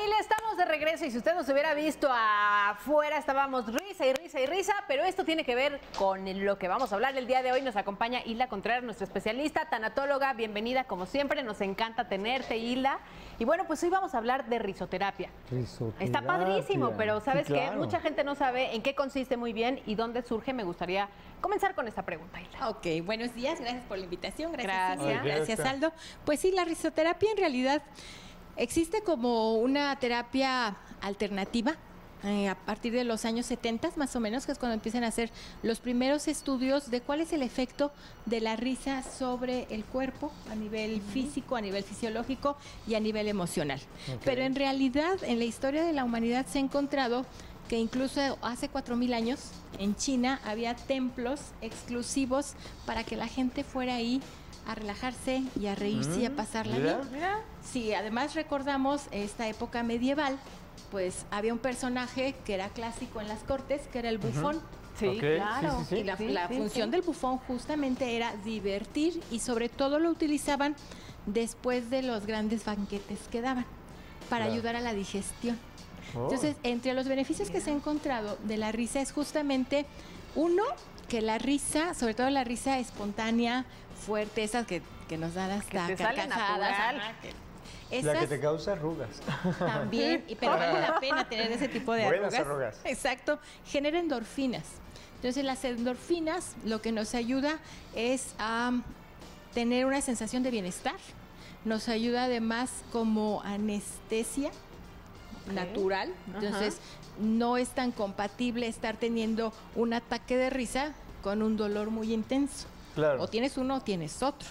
Familia, estamos de regreso y si usted nos hubiera visto afuera estábamos risa y risa y risa, pero esto tiene que ver con lo que vamos a hablar el día de hoy. Nos acompaña Hilda Contreras, nuestra especialista, tanatóloga. Bienvenida como siempre, nos encanta tenerte, Hilda. Y bueno, pues hoy vamos a hablar de risoterapia. Está padrísimo, pero ¿sabes qué? Mucha gente no sabe en qué consiste muy bien y dónde surge. Me gustaría comenzar con esta pregunta, Hilda. Ok, buenos días, gracias por la invitación. Gracias, Aldo. Pues sí, la risoterapia en realidad existe como una terapia alternativa a partir de los años 70 más o menos, que es cuando empiezan a hacer los primeros estudios de cuál es el efecto de la risa sobre el cuerpo a nivel físico, a nivel fisiológico y a nivel emocional. Pero en realidad en la historia de la humanidad se ha encontrado que incluso hace 4000 años en China había templos exclusivos para que la gente fuera ahí a relajarse y a reírse y a pasarla bien. Sí, además recordamos esta época medieval, pues había un personaje que era clásico en las cortes, que era el bufón. Sí, claro. Y la función del bufón justamente era divertir y sobre todo lo utilizaban después de los grandes banquetes que daban para ayudar a la digestión. Entonces, entre los beneficios que se ha encontrado de la risa es justamente uno, que la risa, sobre todo la risa espontánea, fuerte, esas que nos dan hasta carcajadas. La que te causa arrugas. También, pero vale la pena tener ese tipo de arrugas. Exacto, genera endorfinas. Entonces las endorfinas lo que nos ayuda es a tener una sensación de bienestar. Nos ayuda además como anestesia natural. Entonces no es tan compatible estar teniendo un ataque de risa con un dolor muy intenso. Claro. O tienes uno o tienes otro.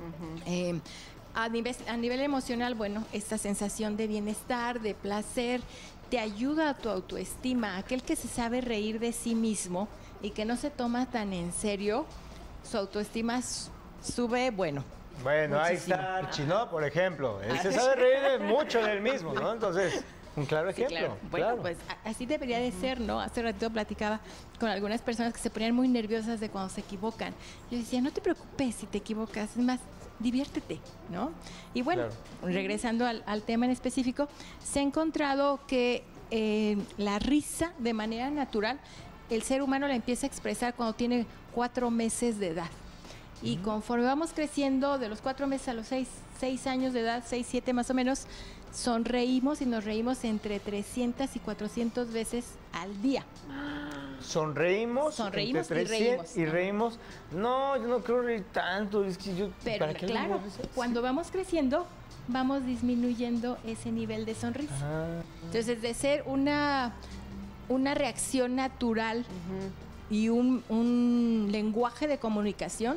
A nivel emocional, bueno, esta sensación de bienestar, de placer, te ayuda a tu autoestima. Aquel que se sabe reír de sí mismo y que no se toma tan en serio, su autoestima sube, bueno, muchísimo. Ahí está Archino, por ejemplo. Él se sabe reír mucho del mismo, ¿no? Entonces, un claro ejemplo. Sí, claro. Bueno, pues así debería de ser, ¿no? Hace ratito platicaba con algunas personas que se ponían muy nerviosas de cuando se equivocan. Yo decía, no te preocupes si te equivocas, es más, diviértete, ¿no? Y bueno, regresando al tema en específico, se ha encontrado que la risa de manera natural, el ser humano la empieza a expresar cuando tiene 4 meses de edad. Y conforme vamos creciendo, de los 4 meses a los 6 años de edad, 6, 7 más o menos, sonreímos y nos reímos entre 300 y 400 veces al día. Sonreímos y reímos. No, yo no creo reír tanto. Es que yo, pero claro, cuando vamos creciendo, vamos disminuyendo ese nivel de sonrisa. Entonces, de ser una reacción natural y un lenguaje de comunicación,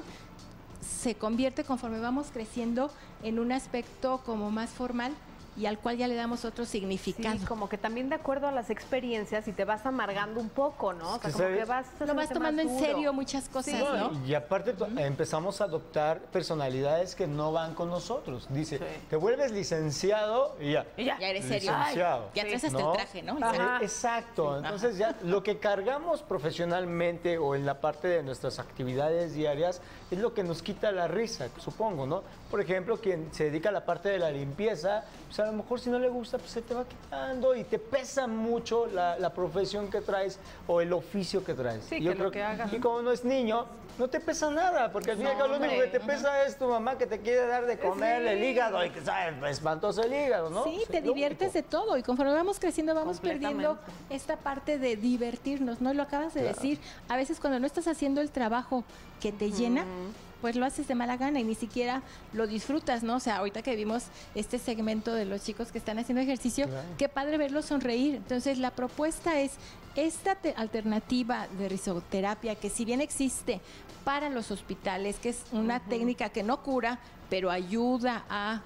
se convierte conforme vamos creciendo en un aspecto como más formal y al cual ya le damos otro significado. Sí, como que también de acuerdo a las experiencias y te vas amargando un poco, ¿no? O sea, como que lo vas tomando en serio muchas cosas, ¿no? Y aparte empezamos a adoptar personalidades que no van con nosotros. Dice, te vuelves licenciado y ya. Ya eres serio. Licenciado. Ya traes hasta el traje, ¿no? Exacto. Entonces ya lo que cargamos profesionalmente o en la parte de nuestras actividades diarias es lo que nos quita la risa, supongo, ¿no? Por ejemplo, quien se dedica a la parte de la limpieza, pues a lo mejor si no le gusta, pues se te va quitando y te pesa mucho la profesión que traes o el oficio que traes. Sí, yo creo que hagas. Y como no es niño, no te pesa nada, porque al fin y al cabo lo único que te pesa es tu mamá que te quiere dar de comer el hígado y que sabe espantoso el hígado, ¿no? Sí, te diviertes de todo y conforme vamos creciendo vamos perdiendo esta parte de divertirnos, ¿no? Lo acabas de decir, a veces cuando no estás haciendo el trabajo que te llena, pues lo haces de mala gana y ni siquiera lo disfrutas, ¿no? O sea, ahorita que vimos este segmento de los chicos que están haciendo ejercicio, qué padre verlos sonreír. Entonces, la propuesta es esta alternativa de risoterapia que si bien existe para los hospitales, que es una técnica que no cura, pero ayuda a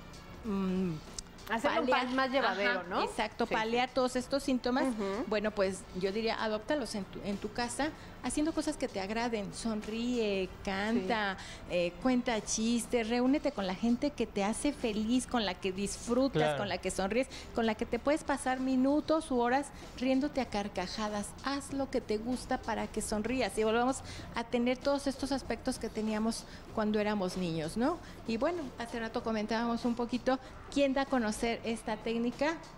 hacerlo más llevadero, ¿no? Exacto, paliar todos estos síntomas. Bueno, pues yo diría, adóptalos en tu casa, haciendo cosas que te agraden. Sonríe, canta, cuenta chistes, reúnete con la gente que te hace feliz, con la que disfrutas, con la que sonríes, con la que te puedes pasar minutos u horas riéndote a carcajadas. Haz lo que te gusta para que sonrías y volvamos a tener todos estos aspectos que teníamos cuando éramos niños, ¿no? Y bueno, hace rato comentábamos un poquito quién da a conocer esta técnica,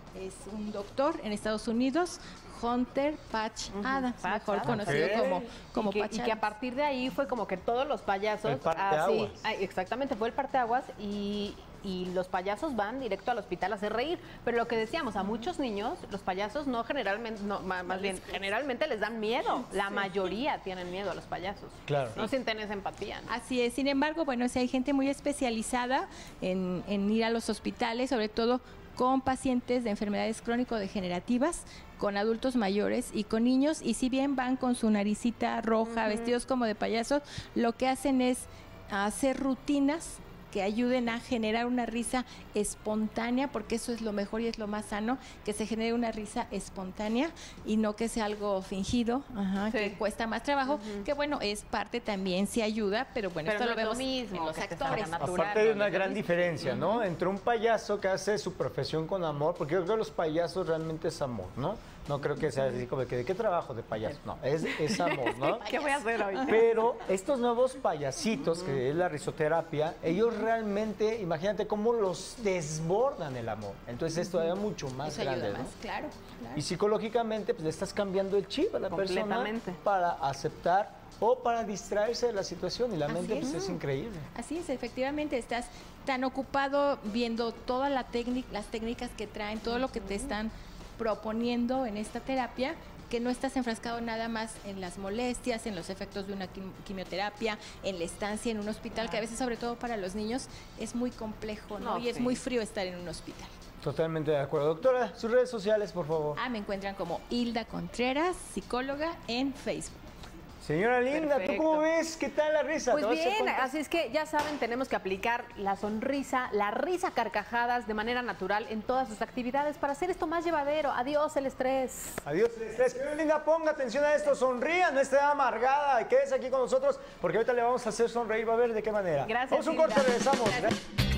es un doctor en Estados Unidos, Hunter Patch Adams, mejor conocido como Patch Adams. Y que a partir de ahí fue como que todos los payasos... El parteaguas. Exactamente, fue el parteaguas y los payasos van directo al hospital a hacer reír. Pero lo que decíamos, a muchos niños, los payasos no generalmente, no, más bien, generalmente les dan miedo. La mayoría tienen miedo a los payasos. Claro. No sienten esa empatía, ¿no? Así es. Sin embargo, bueno, si hay gente muy especializada en ir a los hospitales, sobre todo con pacientes de enfermedades crónico-degenerativas, con adultos mayores y con niños, y si bien van con su naricita roja, vestidos como de payasos, lo que hacen es hacer rutinas que ayuden a generar una risa espontánea, porque eso es lo mejor y es lo más sano, que se genere una risa espontánea y no que sea algo fingido, que cuesta más trabajo, que bueno, es parte también, sí ayuda, pero bueno, esto no lo vemos mismo, en los actores. Aparte hay una gran diferencia, ¿no? Entre un payaso que hace su profesión con amor, porque yo creo que los payasos realmente es amor, ¿no? No creo que sea así como que, ¿de qué trabajo de payaso? No, es amor, ¿no? ¿Qué voy a hacer hoy? Pero estos nuevos payasitos, que es la risoterapia, ellos realmente, imagínate cómo los desbordan el amor. Entonces esto todavía mucho más eso grande, ayuda ¿no? más, claro. Y psicológicamente, pues le estás cambiando el chip a la persona para aceptar o para distraerse de la situación. Y la mente pues, es increíble. Así es, efectivamente, estás tan ocupado viendo todas las técnicas que traen, todo lo que te están proponiendo en esta terapia, que no estás enfrascado nada más en las molestias, en los efectos de una quimioterapia, en la estancia en un hospital, que a veces, sobre todo para los niños, es muy complejo, ¿no? Y es muy frío estar en un hospital. Totalmente de acuerdo. Doctora, sus redes sociales, por favor. Me encuentran como Hilda Contreras, psicóloga, en Facebook. Señora Linda, Perfecto. ¿tú cómo ves? ¿Qué tal la risa? Pues bien, así es que ya saben, tenemos que aplicar la sonrisa, la risa a carcajadas de manera natural en todas sus actividades para hacer esto más llevadero. Adiós el estrés. Adiós el estrés. Señora Linda, ponga atención a esto, sonría, no esté amargada. Quédese aquí con nosotros porque ahorita le vamos a hacer sonreír. Va a ver de qué manera. Gracias, Vamos a un Hilda. corte, regresamos. Gracias.